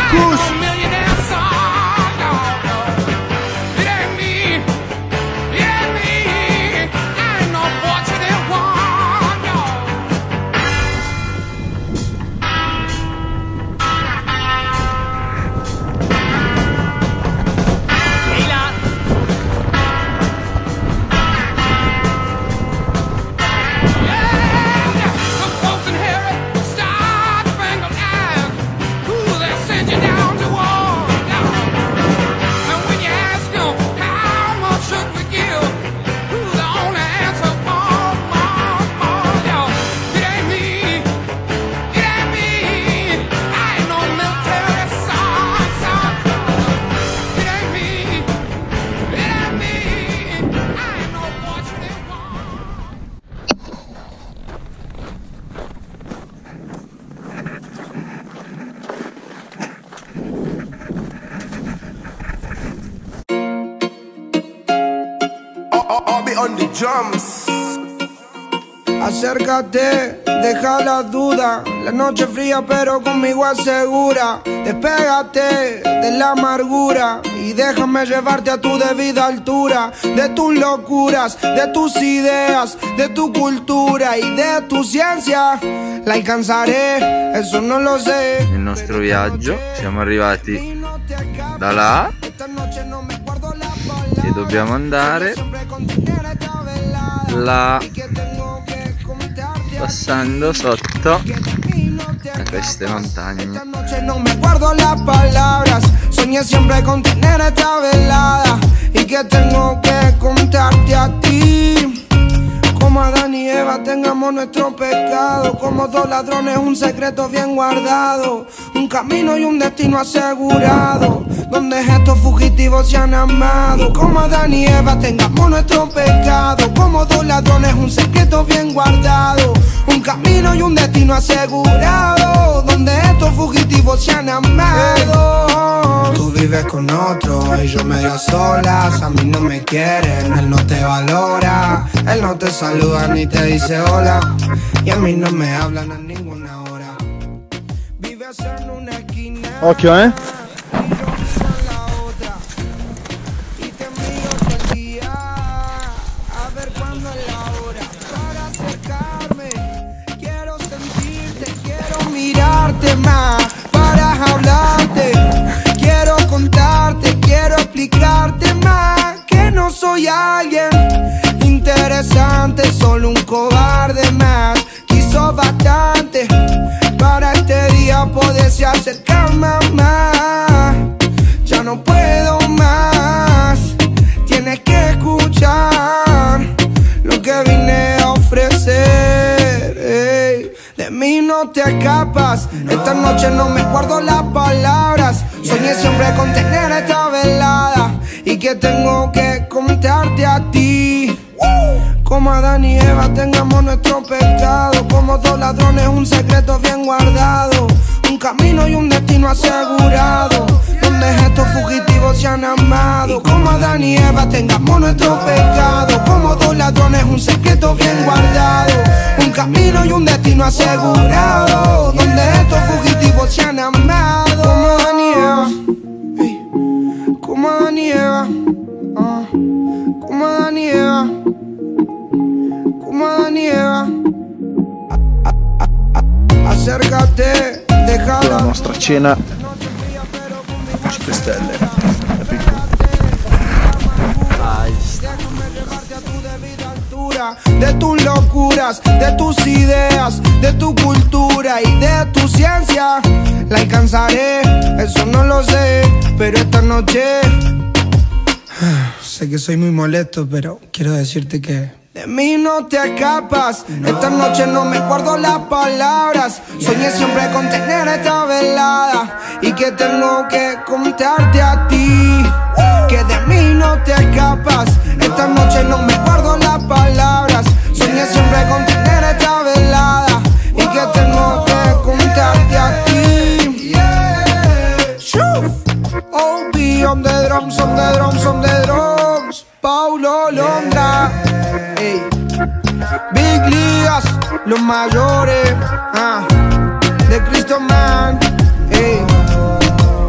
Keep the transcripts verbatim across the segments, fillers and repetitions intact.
Kush. On the drums. Acércate, deja la duda. La noche fría pero conmigo asegura. Despégate de la amargura y déjame llevarte a tu debida altura. De tus locuras, de tus ideas, de tu cultura y de tu ciencia. La alcanzaré, eso non lo sé. Nel nostro viaggio siamo arrivati da là e dobbiamo andare là, passando sotto a queste montagne. No me guardo las palabras, soñé siempre con tener esta velada y que tengo que contarte a ti. Como Adán y Eva tengamos nuestro pecado, como dos ladrones un secreto bien guardado, un camino y un destino asegurado, donde estos fugitivos se han amado. Como Adán y Eva tengamos nuestro pecado, como dos ladrones un secreto bien guardado, un camino y un destino asegurado, donde estos fugitivos se han amado. Tú vives con otro y yo medio a solas, a mí no me quieren, él no te valora, él no te saluda ni te dice hola, y a mí no me hablan a ninguna hora. Vives en una esquina. Occhio, eh? Más para hablarte, quiero contarte, quiero explicarte más que no soy alguien interesante, solo un cobarde más. Quiso bastante para este día poderse acercar más. Ya no puedo más, tienes que escuchar lo que vine a ofrecer. Ey. De mí no te escapas, no. Esta noche no me guardo las palabras, yeah. Soñé siempre con tener esta velada y que tengo que contarte a ti. Woo. Como Adán y Eva tengamos nuestro pecado, como dos ladrones un secreto bien guardado, un camino y un destino asegurado, donde estos fugitivos se han amado. Como Adán y Eva tengamos nuestro pecado, como dos ladrones un secreto bien guardado, un camino y un destino asegurado, donde estos fugitivos se han amado. Como Adán y Eva, hey. Como Adán y Eva, uh. Como Adán y Eva, como Adán y Eva. Acércate, deja la nostra cena cinque stelle. De tus locuras, de tus ideas, de tu cultura y de tu ciencia. La alcanzaré, eso no lo sé, pero esta noche sé que soy muy molesto, pero quiero decirte que de mí no te escapas, no. Esta noche no me guardo las palabras, yeah. Soñé siempre con tener esta velada y que tengo que contarte a ti, uh. Que de mí no te escapas, no. Esta noche no me guardo las palabras, soñé siempre con tener esta velada y que tengo que contarte a ti, yeah. Shuf. O B on the drums, on the drums, on the drums, Paulo Londra. Ey. Big ligas, los mayores, ah, de Cristo Man, ey.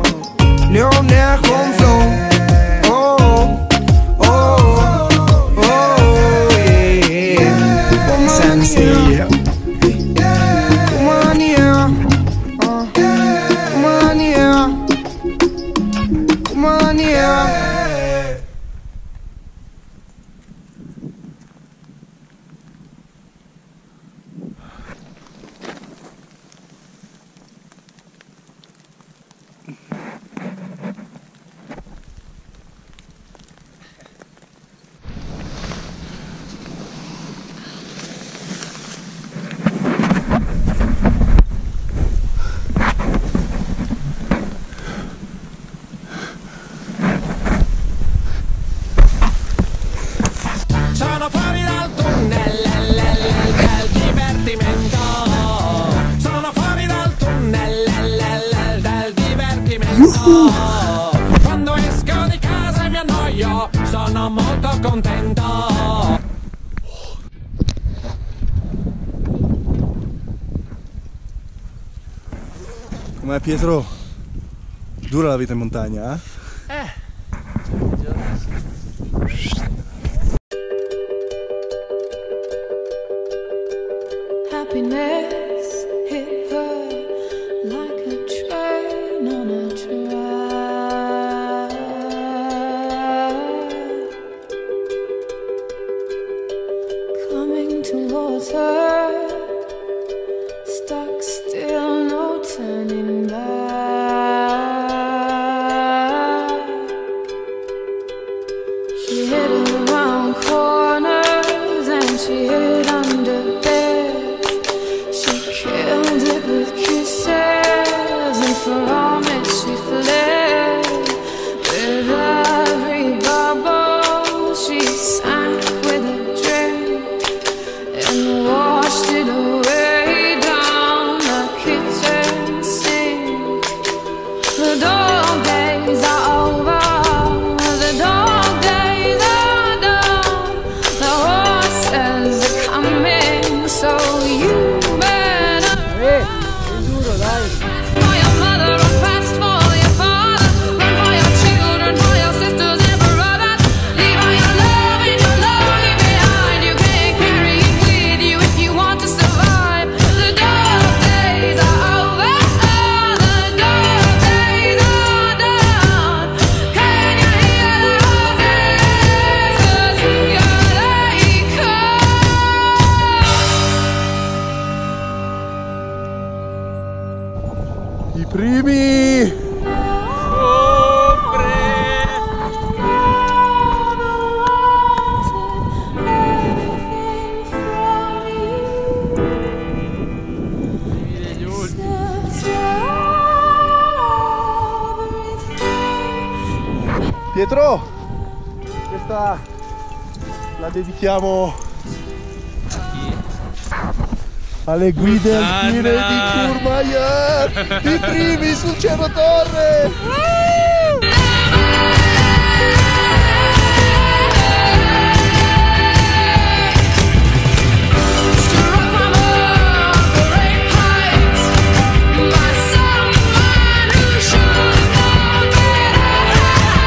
Com'è Pietro? Dura la vita in montagna, eh? Eh. Happiness hit her like a train on a track, coming towards her, stuck still, no turning back. She hid around corners and she hid under beds. She killed it with kisses, and from it she fled. With every bubble she sank with a drink and washed it away down the kitchen sink. The dog days are over, the dog days are done. The horses are coming, so you better run. For your mother, run fast for your father, run for your children, for your sisters and brothers. Leave all your love and your lonely behind. You can't carry it with you if you want to survive. The dog days are over, the dog days are done. Can you hear the horses? 'Cause here they come. I primi! Pietro, questa la dedichiamo alle guide alpine di Courmayeur, i primi sul Cerro Torre! Struck from a great height by someone who should have known better.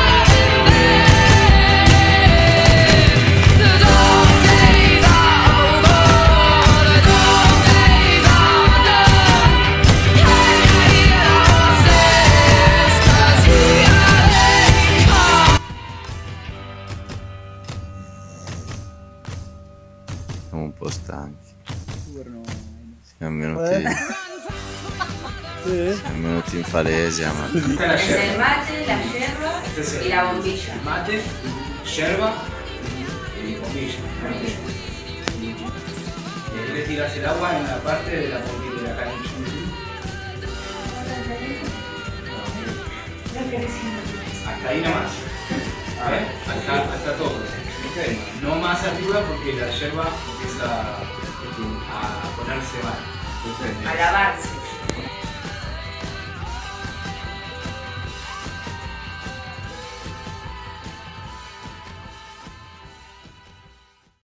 The dog days are over, the dog days are done. Can you hear the horses? 'Cause here they come. Siamo un po' stanchi. Siamo venuti, siamo venuti in Falesia, ma Es el mate, la yerba y la bombilla. Mate, yerba y bombilla. Y ahí le tiras el agua en la parte de la bombilla de la canilla. Hasta ahí nomás. A ver, hasta, hasta todo. Okay. No más arriba porque la yerba empieza a ponerse mal. A lavarse.